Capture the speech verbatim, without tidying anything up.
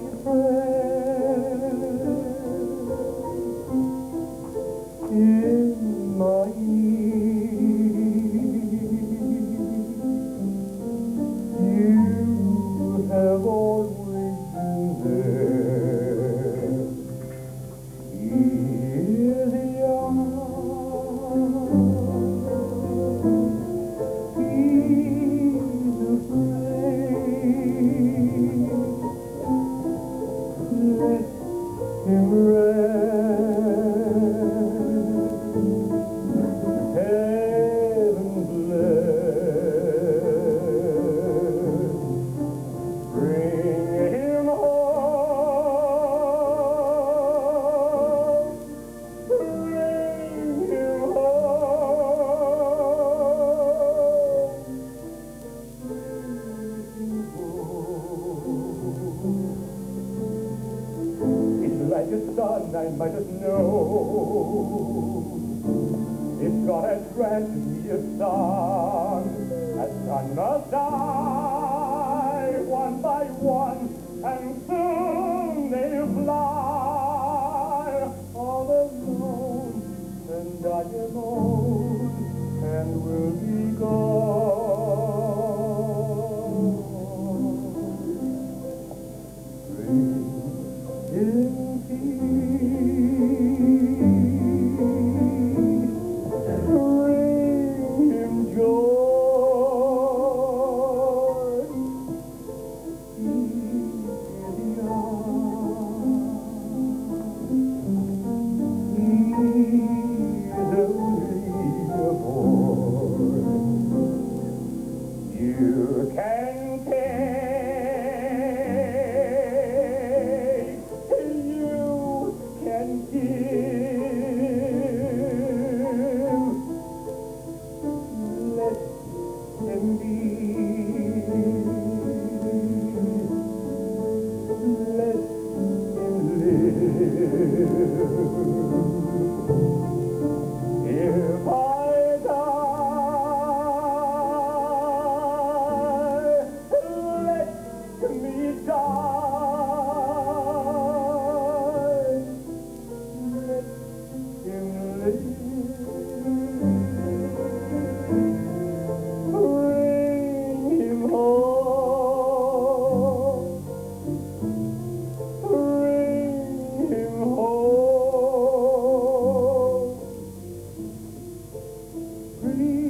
friend in my need. You have always been there. Here they are. He's afraid. Let him rest. Heaven bless. Bring him home. Bring him home. It's like a sun I might have known. If God had granted me a son, a son must die one by one, and soon they'll fly all alone, and I am old and will be gone. Bring in peace, bring him joy. Here they are. He's only a boy. You can take, you can give. Let him be. Let him live. If I die, let me die. Let him live. Bring him home. Bring him home. Bring